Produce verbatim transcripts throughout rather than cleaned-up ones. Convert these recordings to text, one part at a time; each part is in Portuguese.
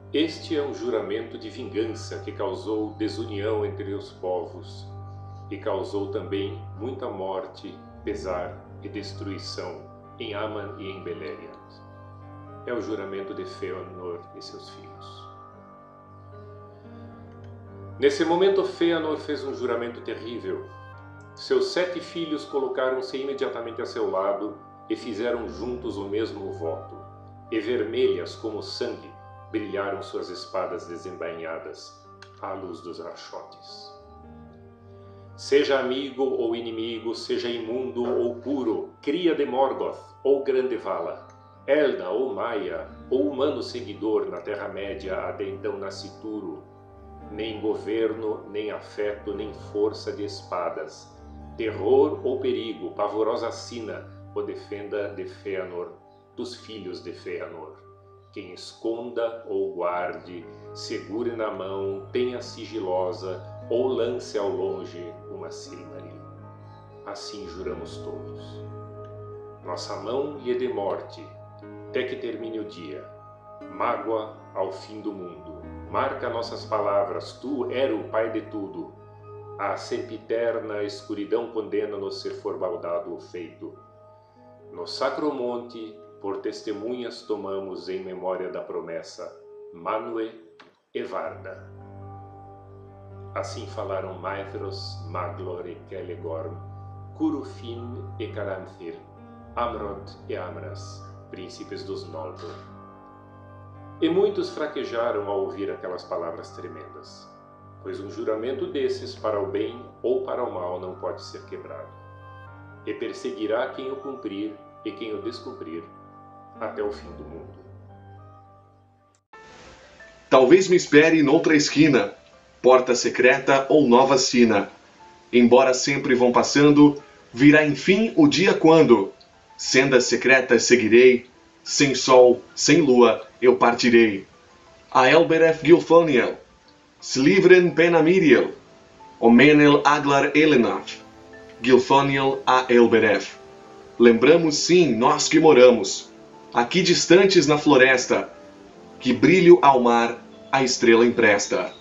Este é um juramento de vingança que causou desunião entre os povos e causou também muita morte, pesar e destruição em Aman e em Beleriand. É o juramento de Fëanor e seus filhos. Nesse momento, Fëanor fez um juramento terrível. Seus sete filhos colocaram-se imediatamente a seu lado e fizeram juntos o mesmo voto. E vermelhas como sangue brilharam suas espadas desembainhadas à luz dos rachotes. Seja amigo ou inimigo, seja imundo ou puro, cria de Morgoth ou grande vala, Elda ou Maia, ou humano seguidor na Terra-média até então nascituro, nem governo, nem afeto, nem força de espadas, terror ou perigo, pavorosa sina, o defenda de Fëanor, dos filhos de Fëanor. Quem esconda ou guarde, segure na mão, penha sigilosa, ou lance ao longe uma Silmaril. Assim juramos todos. Nossa mão lhe dê morte, até que termine o dia. Mágoa ao fim do mundo. Marca nossas palavras, tu, Eru, pai de tudo. A sempiterna escuridão condena-nos se for baldado o feito. No sacro monte, por testemunhas tomamos em memória da promessa, Manwë e Varda. Assim falaram Maedhros, Maglor e Celegorm, Curufin e Caranthir, Amrod e Amras, príncipes dos Noldor. E muitos fraquejaram ao ouvir aquelas palavras tremendas, pois um juramento desses para o bem ou para o mal não pode ser quebrado. E perseguirá quem o cumprir e quem o descumprir até o fim do mundo. Talvez me espere noutra esquina, porta secreta ou nova sina. Embora sempre vão passando, virá enfim o dia quando, sendas secretas seguirei, sem sol, sem lua, eu partirei. A Elbereth Gilthoniel, Slivren Penamiriel, Omenel Aglar Elenath, Gilthoniel a Elbereth. Lembramos sim, nós que moramos, aqui distantes na floresta, que brilho ao mar a estrela empresta.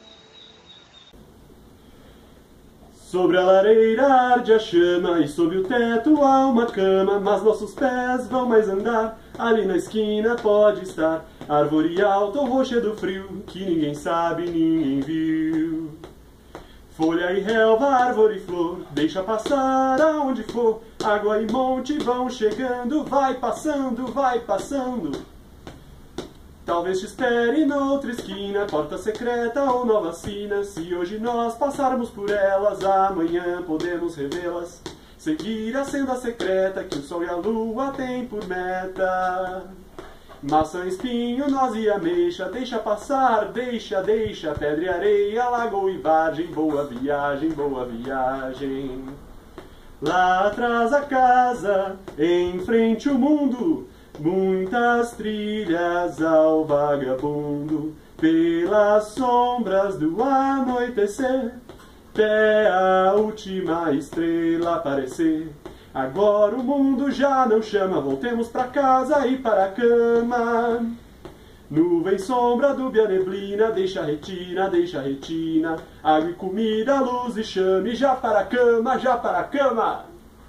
Sobre a lareira arde a chama e sob o teto há uma cama, mas nossos pés vão mais andar, ali na esquina pode estar árvore alta ou roxa do frio, que ninguém sabe, ninguém viu. Folha e relva, árvore e flor, deixa passar aonde for, água e monte vão chegando, vai passando, vai passando. Talvez te espere noutra esquina, porta secreta ou nova sina. Se hoje nós passarmos por elas, amanhã podemos revê-las. Seguir a senda secreta que o sol e a lua têm por meta. Maçã, espinho, noz e ameixa, deixa passar, deixa, deixa. Pedra e areia, lagoa e vargem, boa viagem, boa viagem. Lá atrás a casa, em frente o mundo, muitas trilhas ao vagabundo, pelas sombras do anoitecer, até a última estrela aparecer. Agora o mundo já não chama, voltemos pra casa e para a cama. Nuvem, sombra, dúbia, neblina, deixa a retina, deixa a retina. Água e comida, luz e chame, já para a cama, já para a cama.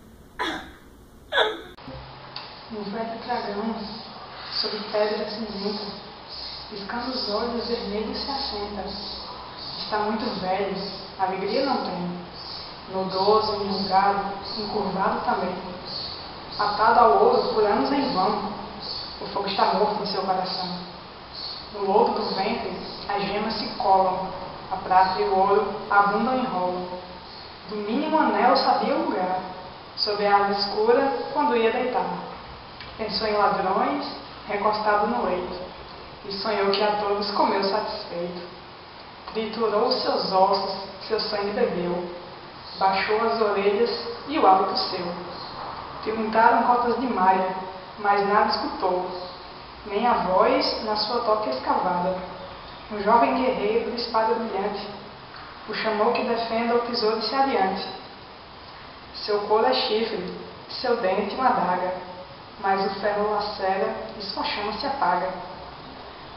No velho dragão, sob pedra cinzenta, piscando os olhos vermelhos se assenta. Está muito velho, alegria não tem. Nodoso, enrugado, encurvado também. Atado ao ouro por anos em vão, o fogo está morto no seu coração. No lodo do ventre, as gemas se colam, a prata e o ouro abundam em rolo. Do mínimo anel sabia o lugar, sob a asa escura, quando ia deitar. Pensou em ladrões, recostado no leito, e sonhou que a todos comeu satisfeito. Triturou seus ossos, seu sangue bebeu, baixou as orelhas e o hálito seu. Perguntaram cotas de malha, mas nada escutou, nem a voz na sua toca escavada. Um jovem guerreiro de espada brilhante o chamou que defenda o tesouro se adiante. Seu couro é chifre, seu dente uma adaga, mas o ferro lacera e sua chama se apaga.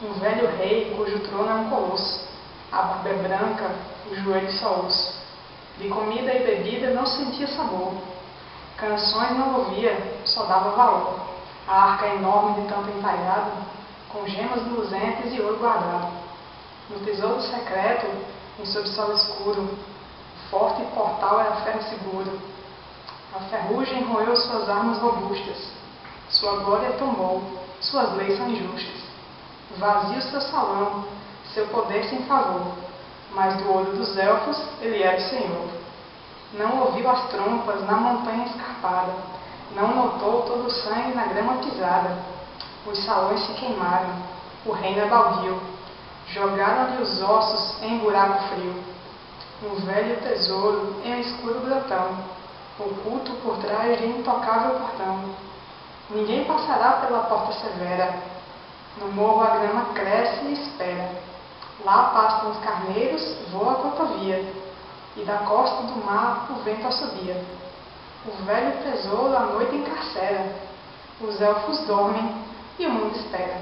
Um velho rei cujo trono é um colosso, a barba é branca, o joelho só osso. De comida e bebida não sentia sabor, canções não ouvia, só dava valor. A arca enorme de tanto entalhado, com gemas luzentes e ouro guardado. No tesouro secreto, em sob sol escuro, o forte portal era ferro seguro. A ferrugem roeu suas armas robustas, sua glória tombou, suas leis são injustas. Vazio seu salão, seu poder sem favor, mas do olho dos elfos ele era o senhor. Não ouviu as trompas na montanha escarpada, não notou todo o sangue na grama pisada. Os salões se queimaram, o reino é baldio, jogaram-lhe os ossos em buraco frio. Um velho tesouro em um escuro grotão, oculto por trás de intocável portão. Ninguém passará pela porta severa, no morro a grama cresce e espera. Lá pastam os carneiros, voa a cotovia, e da costa do mar o vento assobia. O velho tesouro a noite encarcera, os elfos dormem e o mundo espera.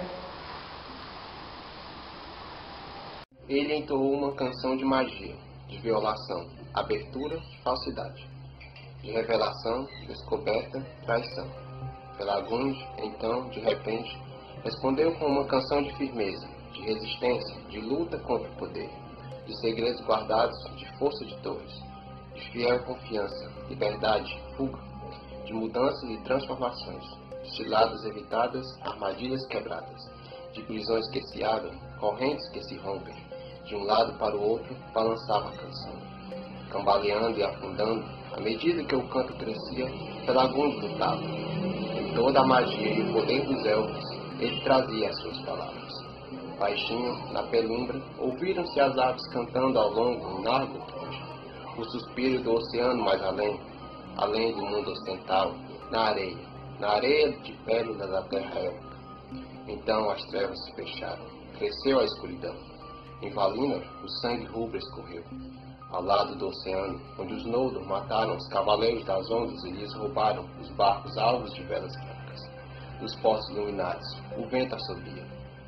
Ele entoou uma canção de magia, de violação, abertura, falsidade, de revelação, descoberta, traição. Pelagunde, então, de repente, respondeu com uma canção de firmeza, de resistência, de luta contra o poder, de segredos guardados, de força de torres, de fiel confiança, liberdade, fuga, de mudanças e transformações, de ciladas evitadas, armadilhas quebradas, de prisões que se abrem, correntes que se rompem. De um lado para o outro, balançava a canção, cambaleando e afundando, à medida que o canto crescia, Pelagunde lutava. Em toda a magia e o poder dos elfos, ele trazia as suas palavras. Baixinho, na penumbra, ouviram-se as aves cantando ao longo do largo longe. O suspiro do oceano mais além, além do mundo ocidental, na areia, na areia de pérola da terra élfica. Então as trevas se fecharam, cresceu a escuridão. Em Valinor, o sangue rubro escorreu. Ao lado do oceano, onde os Noldor mataram os cavaleiros das ondas e lhes roubaram os barcos alvos de velas brancas. Os postos iluminados, o vento assobia.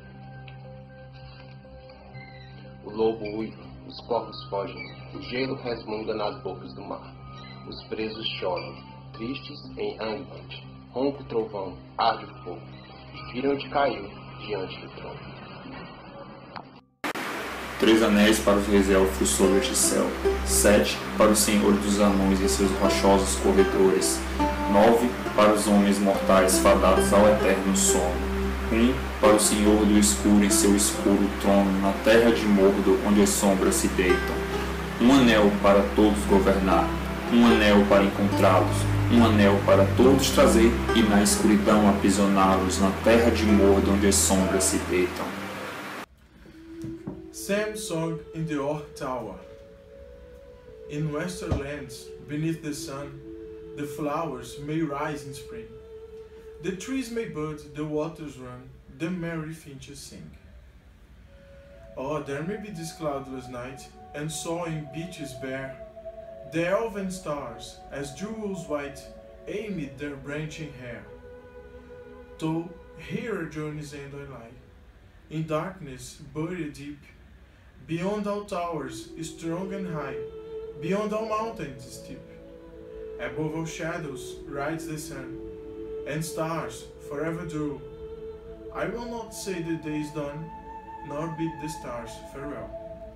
O lobo uiva, os corvos fogem, o gelo resmunga nas bocas do mar. Os presos choram, tristes em Angband. Rompe o trovão, arde o fogo, e Firond caiu diante do trono. Três anéis para os reis elfos sobre este céu, sete para o senhor dos anões e seus rochosos corredores, nove para os homens mortais fadados ao eterno sono, um para o senhor do escuro em seu escuro trono na terra de Mordor onde as sombras se deitam, um anel para todos governar, um anel para encontrá-los, um anel para todos trazer e na escuridão aprisioná-los na terra de Mordor onde as sombras se deitam. Sam song in the Orc Tower. In western lands, beneath the sun, the flowers may rise in spring. The trees may bud, the waters run, the merry finches sing. Oh, there may be this cloudless night, and sawing beeches bare, the elven stars, as jewels white, amid their branching hair. Though here a journey's end I lie, in darkness buried deep, beyond all towers, strong and high, beyond all mountains steep. Above all shadows rides the sun, and stars forever due. I will not say the day is done, nor bid the stars farewell.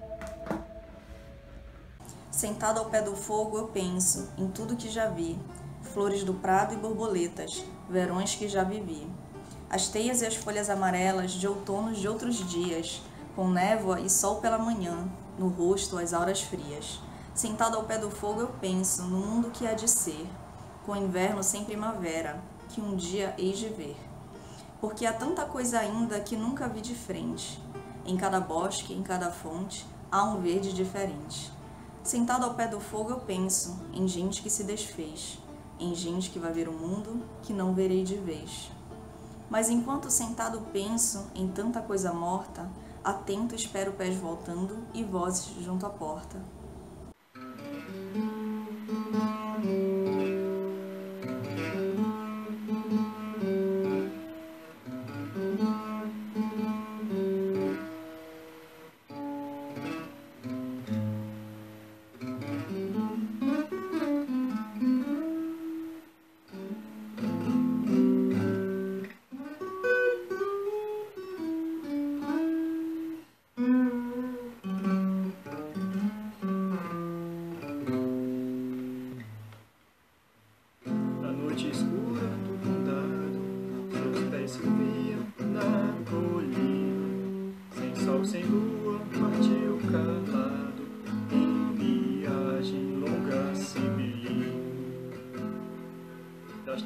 Sentado ao pé do fogo eu penso em tudo que já vi, flores do prado e borboletas, verões que já vivi. As teias e as folhas amarelas de outonos de outros dias, com névoa e sol pela manhã, no rosto as auras frias. Sentado ao pé do fogo eu penso no mundo que há de ser, com inverno sem primavera, que um dia hei de ver. Porque há tanta coisa ainda que nunca vi de frente. Em cada bosque, em cada fonte, há um verde diferente. Sentado ao pé do fogo eu penso em gente que se desfez, em gente que vai ver o mundo que não verei de vez. Mas enquanto sentado penso em tanta coisa morta, atento espero pés voltando e vozes junto à porta.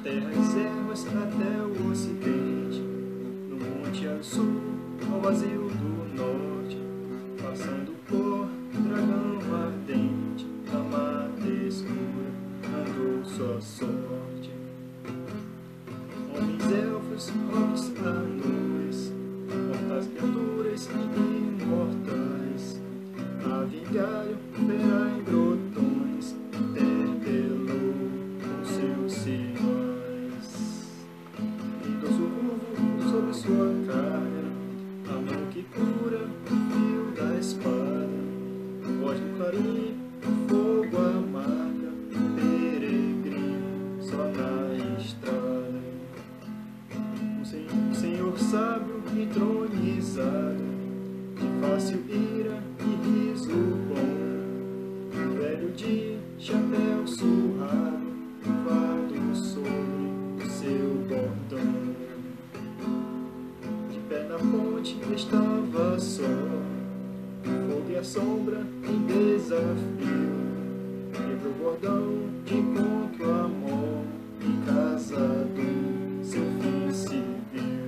terras ermas até o ocidente, no monte ao sul, ao vazio do norte, passando por dragão ardente, na mata escura, andou sua sorte. Homens, elfos, hobbits, anões, mortais criaturas e imortais, a vigário, verá em grotões, interpelou com seus sinais. Idoso curvo sobre sua cara, a mão que cura o fio da espada, voz do clarim, fogo amarga, peregrino só na estrada. Um senhor sábio entronizado, de fácil ira e riso bom, um velho de chapéu surrado, um fardo sobre o seu bordão. De pé na ponte estava só, fogo e a sombra em desafio, quebrou o bordão de encontro a amor, e casado seu fim se viu.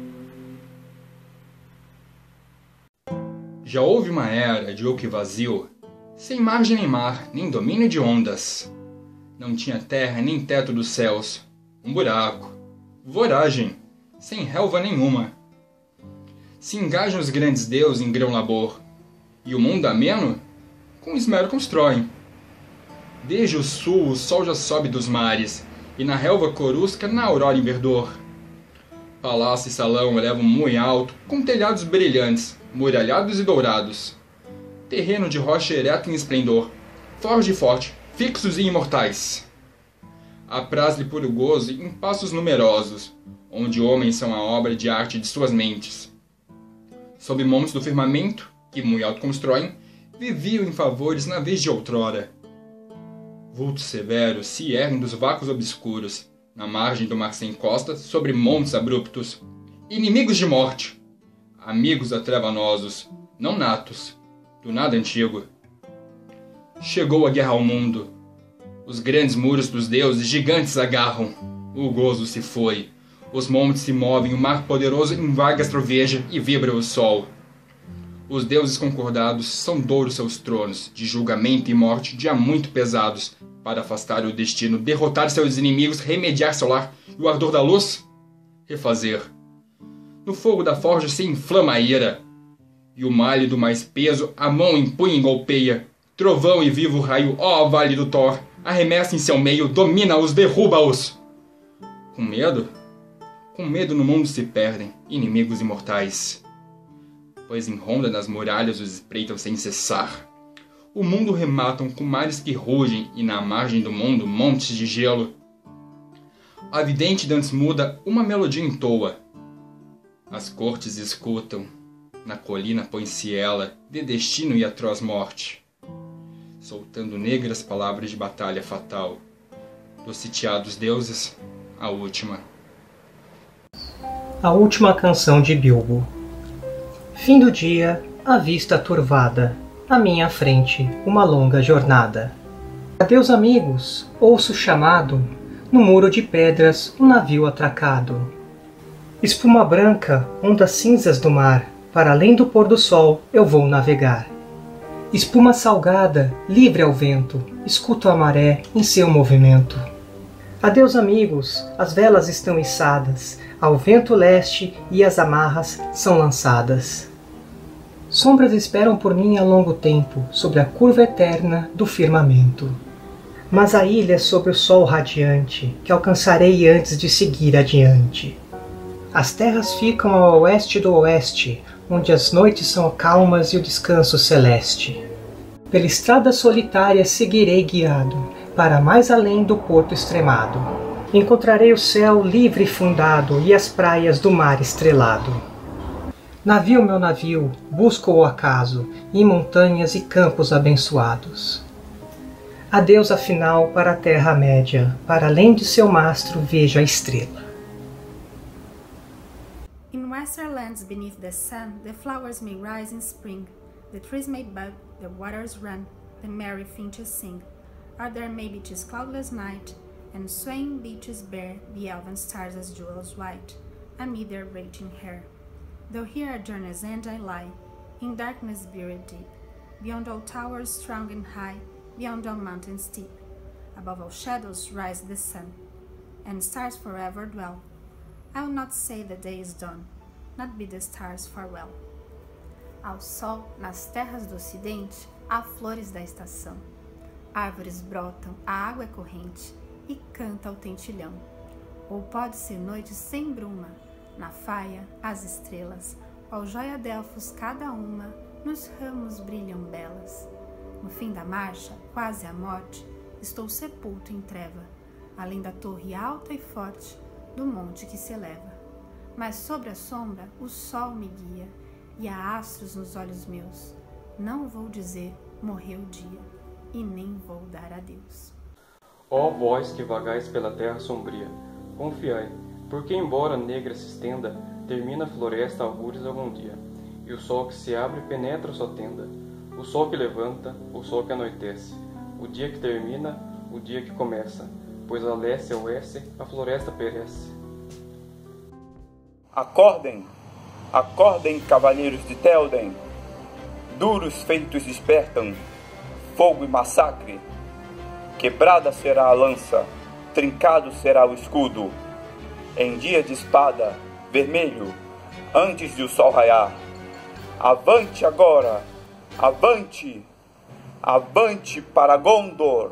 Já houve uma era de oco e vazio, sem margem nem mar, nem domínio de ondas. Não tinha terra nem teto dos céus, um buraco, voragem, sem relva nenhuma. Se engajam os grandes deuses em grão labor, e o mundo ameno com esmero constroem. Desde o sul o sol já sobe dos mares, e na relva corusca na aurora em verdor. Palácio e salão elevam muito alto, com telhados brilhantes, muralhados e dourados. Terreno de rocha ereto em esplendor, forte e forte, fixos e imortais. Apraz-lhe puro gozo em passos numerosos, onde homens são a obra de arte de suas mentes. Sob montes do firmamento, que muito alto constroem, viviam em favores na vez de outrora. Vultos severos se erguem dos vácuos obscuros, na margem do mar sem costa, sobre montes abruptos. Inimigos de morte, amigos atrevanosos, não natos, do nada antigo. Chegou a guerra ao mundo. Os grandes muros dos deuses gigantes agarram. O gozo se foi. Os montes se movem, o mar poderoso invade as troveja e vibra o sol. Os deuses concordados são douros seus tronos, de julgamento e morte de há muito pesados, para afastar o destino, derrotar seus inimigos, remediar seu lar e o ardor da luz, refazer. No fogo da forja se inflama a ira, e o malho do mais peso a mão empunha e golpeia. Trovão e vivo raio, ó vale do Thor, arremessa em seu meio, domina-os, derruba-os. Com medo? Com medo no mundo se perdem inimigos imortais, pois em ronda nas muralhas os espreitam sem cessar. O mundo rematam com mares que rugem, e na margem do mundo montes de gelo. A vidente dantes muda, uma melodia entoa. As cortes escutam, na colina põe-se ela, de destino e atroz morte, soltando negras palavras de batalha fatal. Dos sitiados deuses, a última. A última canção de Bilbo. Fim do dia, a vista turvada, à minha frente, uma longa jornada. Adeus, amigos, ouço o chamado, no muro de pedras, um navio atracado. Espuma branca, ondas cinzas do mar, para além do pôr do sol eu vou navegar. Espuma salgada, livre ao vento, escuto a maré em seu movimento. Adeus, amigos, as velas estão içadas, ao vento leste e as amarras são lançadas. Sombras esperam por mim há longo tempo, sobre a curva eterna do firmamento. Mas a ilha é sobre o sol radiante, que alcançarei antes de seguir adiante. As terras ficam ao oeste do oeste, onde as noites são calmas e o descanso celeste. Pela estrada solitária seguirei guiado, para mais além do porto extremado. Encontrarei o céu livre e fundado, e as praias do mar estrelado. Navio, meu navio, busco o acaso, em montanhas e campos abençoados. Adeus, afinal, para a Terra-média, para além de seu mastro vejo a estrela. In western lands beneath the sun, the flowers may rise in spring, the trees may bud, the waters run, the merry finches sing. Or there may be 'tis cloudless night, and swaying beaches bear the elven stars as jewels white, amid their raging hair. Though here at journey's end I lie, in darkness buried deep, beyond all towers strong and high, beyond all mountains steep, above all shadows rise the sun, and stars forever dwell. I will not say the day is done, not bid the stars farewell. Ao sol, nas terras do ocidente, há flores da estação. Árvores brotam, a água é corrente, e canta o tentilhão. Ou pode ser noite sem bruma, na faia, as estrelas, ao jóia delfos cada uma, nos ramos brilham belas. No fim da marcha, quase à morte, estou sepulto em treva, além da torre alta e forte, do monte que se eleva. Mas sobre a sombra o sol me guia, e há astros nos olhos meus. Não vou dizer, morreu o dia, e nem vou dar adeus. Ó vós que vagais pela terra sombria, confiai, porque embora negra se estenda, termina a floresta algures algum dia, e o sol que se abre penetra sua tenda, o sol que levanta, o sol que anoitece, o dia que termina, o dia que começa, pois a leste e a oeste a floresta perece. Acordem, acordem, cavalheiros de Théoden, duros feitos despertam, fogo e massacre, quebrada será a lança, trincado será o escudo, em dia de espada, vermelho, antes de o sol raiar. Avante agora, avante, avante para Gondor!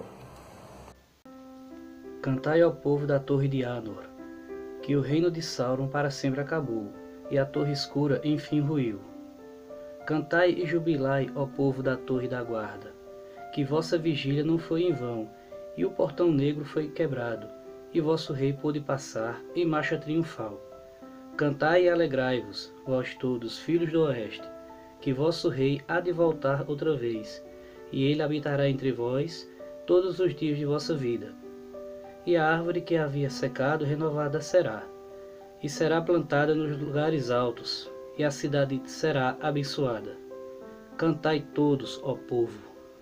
Cantai ao povo da Torre de Arnor, que o reino de Sauron para sempre acabou, e a Torre Escura enfim ruiu. Cantai e jubilai, ó povo da Torre da Guarda, que vossa vigília não foi em vão, e o portão negro foi quebrado, e vosso rei pôde passar em marcha triunfal. Cantai e alegrai-vos, vós todos, filhos do Oeste, que vosso rei há de voltar outra vez, e ele habitará entre vós todos os dias de vossa vida. E a árvore que havia secado renovada será, e será plantada nos lugares altos, e a cidade será abençoada. Cantai todos, ó povo.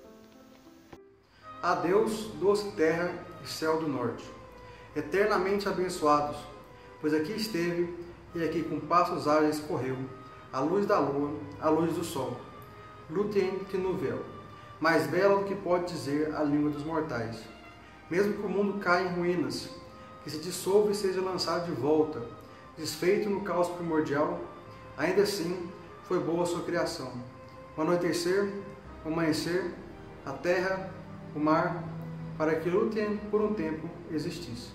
A Deus, doce terra e céu do norte, eternamente abençoados, pois aqui esteve e aqui com passos ágeis correu, a luz da lua, a luz do sol, Lúthien Tinuviel, mais bela do que pode dizer a língua dos mortais. Mesmo que o mundo caia em ruínas, que se dissolva e seja lançado de volta, desfeito no caos primordial, ainda assim foi boa a sua criação. O anoitecer, o amanhecer, a terra, o mar, para que Lúthien por um tempo existisse.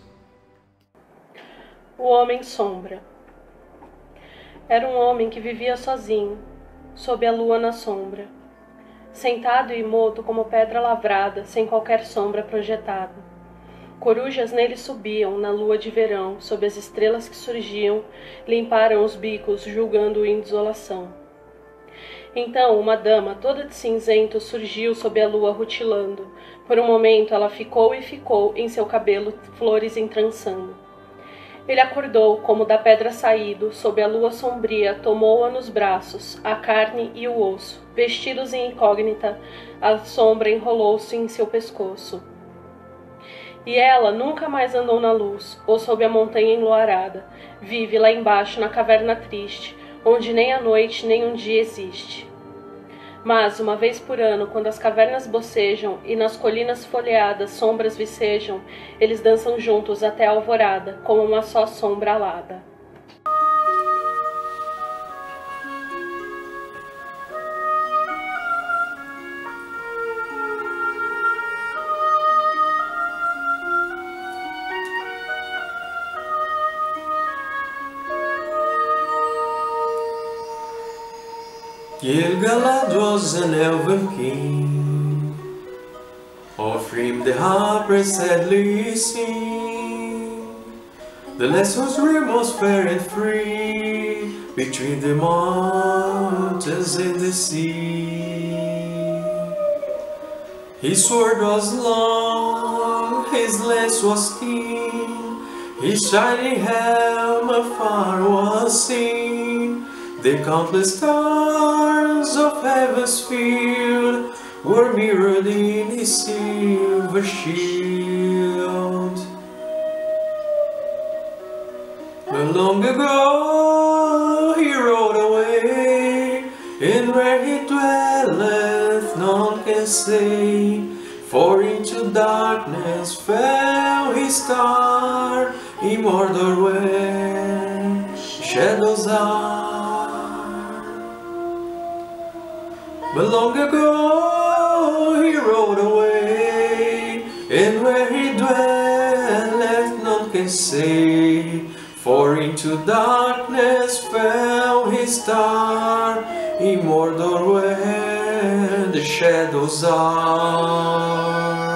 O Homem Sombra. Era um homem que vivia sozinho, sob a lua na sombra, sentado e imoto como pedra lavrada, sem qualquer sombra projetada. Corujas nele subiam, na lua de verão, sob as estrelas que surgiam, limparam os bicos, julgando-o em desolação. Então uma dama, toda de cinzento, surgiu sob a lua rutilando. Por um momento ela ficou e ficou, em seu cabelo flores entrançando. Ele acordou, como da pedra saído, sob a lua sombria, tomou-a nos braços, a carne e o osso. Vestidos em incógnita, a sombra enrolou-se em seu pescoço. E ela nunca mais andou na luz, ou sob a montanha enluarada. Vive lá embaixo, na caverna triste, onde nem a noite nem um dia existe. Mas, uma vez por ano, quando as cavernas bocejam e nas colinas folheadas sombras vicejam, eles dançam juntos até a alvorada, como uma só sombra alada. Gil-galad was an elven king, of him the harpers sadly sing. The lass was rare, most fair and free, between the mountains and the sea. His sword was long, his lance was keen, his shining helm afar was seen. The countless stars of heaven's field were mirrored in his silver shield. But long ago he rode away, and where he dwelleth none can say. For into darkness fell his star, in Mordor where shadows are. But long ago he rode away, and where he dwelleth none can say. For into darkness fell his star, in Mordor where the shadows are.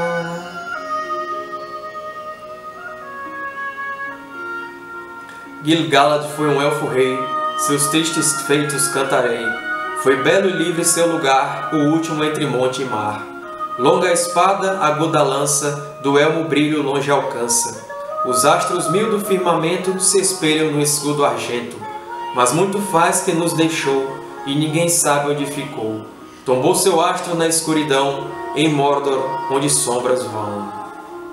Gil-galad foi um elfo-rei, seus tristes feitos cantarei. Foi belo e livre seu lugar, o último entre monte e mar. Longa a espada, aguda a lança, do elmo brilho longe alcança. Os astros mil do firmamento se espelham no escudo argento. Mas muito faz que nos deixou, e ninguém sabe onde ficou. Tombou seu astro na escuridão, em Mordor, onde sombras vão.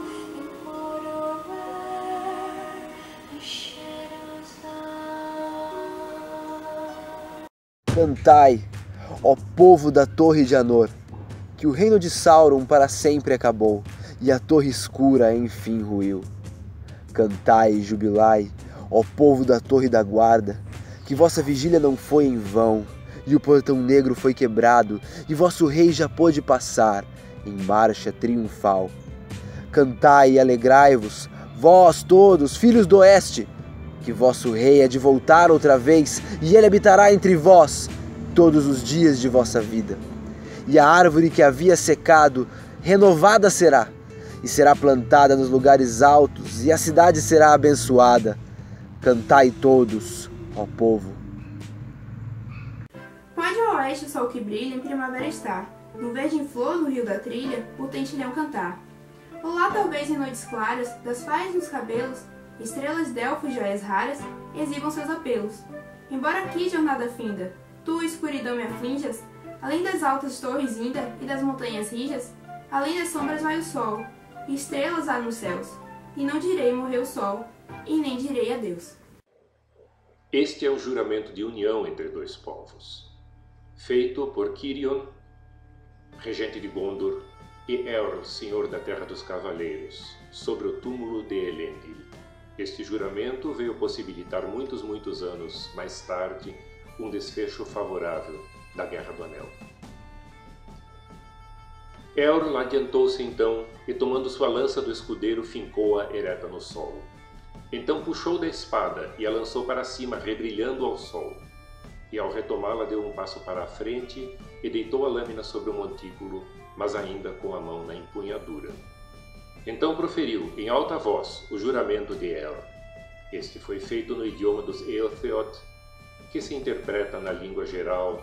Cantai, ó povo da Torre de Anor, que o reino de Sauron para sempre acabou, e a torre escura enfim ruiu. Cantai e jubilai, ó povo da Torre da Guarda, que vossa vigília não foi em vão, e o portão negro foi quebrado, e vosso rei já pôde passar, em marcha triunfal. Cantai e alegrai-vos, vós todos, filhos do Oeste, que vosso rei é de voltar outra vez, e ele habitará entre vós todos os dias de vossa vida. E a árvore que havia secado, renovada será, e será plantada nos lugares altos, e a cidade será abençoada. Cantai todos, ó povo. Pode ao oeste o sol que brilha, em primavera está, no verde em flor, no rio da trilha, o tentilhão cantar. Ou lá talvez em noites claras, das faias nos cabelos, estrelas delfos, joias raras, exibam seus apelos. Embora aqui jornada finda, tu, escuridão, me aflinjas, além das altas torres ainda e das montanhas rijas, além das sombras vai o sol, e estrelas há nos céus, e não direi morreu o sol, e nem direi adeus. Este é o juramento de união entre dois povos, feito por Cirion, regente de Gondor, e Elrond, senhor da Terra dos Cavaleiros, sobre o túmulo de Elendil. Este juramento veio possibilitar muitos, muitos anos mais tarde um desfecho favorável da Guerra do Anel. Elrond adiantou-se então e, tomando sua lança do escudeiro, fincou-a ereta no solo. Então puxou da espada e a lançou para cima, rebrilhando ao sol. E ao retomá-la deu um passo para a frente e deitou a lâmina sobre o montículo, mas ainda com a mão na empunhadura. Então proferiu, em alta voz, o juramento de Elrond. Este foi feito no idioma dos Eotheoth, que se interpreta na língua geral.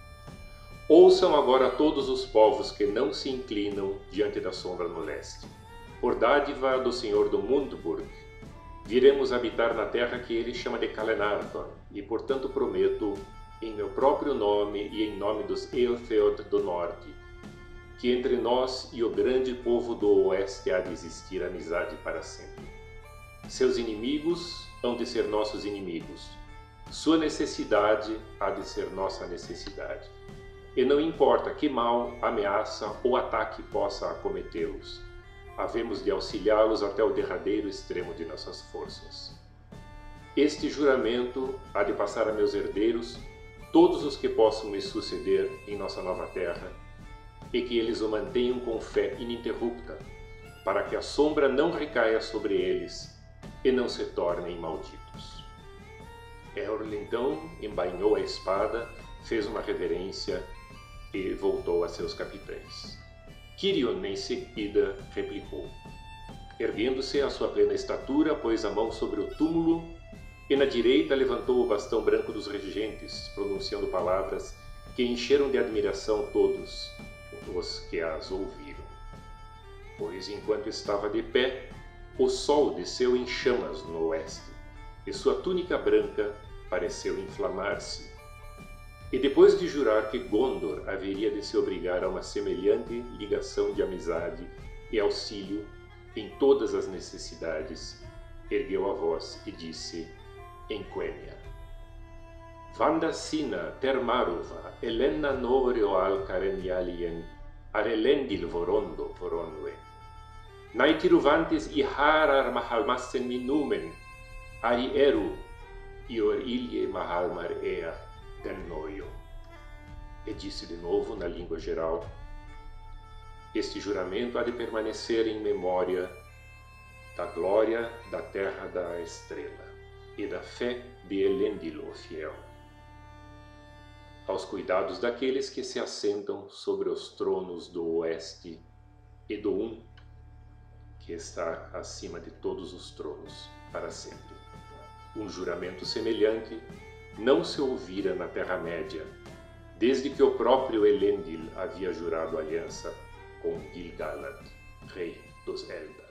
Ouçam agora todos os povos que não se inclinam diante da sombra no leste. Por dádiva do Senhor do Mundburg, viremos habitar na terra que ele chama de Calenarthon, e portanto prometo, em meu próprio nome e em nome dos Eotheoth do norte, que entre nós e o grande povo do oeste há de existir amizade para sempre. Seus inimigos hão de ser nossos inimigos. Sua necessidade há de ser nossa necessidade. E não importa que mal, ameaça ou ataque possa acometê-los, havemos de auxiliá-los até o derradeiro extremo de nossas forças. Este juramento há de passar a meus herdeiros, todos os que possam me suceder em nossa nova terra, e que eles o mantenham com fé ininterrupta, para que a sombra não recaia sobre eles e não se tornem malditos. Elrond então embainhou a espada, fez uma reverência e voltou a seus capitães. Cirion em seguida replicou. Erguendo-se à sua plena estatura, pôs a mão sobre o túmulo e na direita levantou o bastão branco dos regentes, pronunciando palavras que encheram de admiração todos os que as ouviram. Pois enquanto estava de pé, o sol desceu em chamas no oeste, e sua túnica branca pareceu inflamar-se. E depois de jurar que Gondor haveria de se obrigar a uma semelhante ligação de amizade e auxílio em todas as necessidades, ergueu a voz e disse: em Quenya. Vanda sina termarova, Elena norio al carenialien, arelendil vorondo voronue. Naitiruvantes iharar mahalmassen minumen, ari eru, ior ilie mahalmar ea gannoio. E disse de novo na língua geral: este juramento há de permanecer em memória da glória da terra da estrela e da fé de Elendil o fiel, aos cuidados daqueles que se assentam sobre os tronos do oeste e do um que está acima de todos os tronos para sempre. Um juramento semelhante não se ouvira na Terra-média, desde que o próprio Elendil havia jurado aliança com Gil-galad, rei dos Eldar.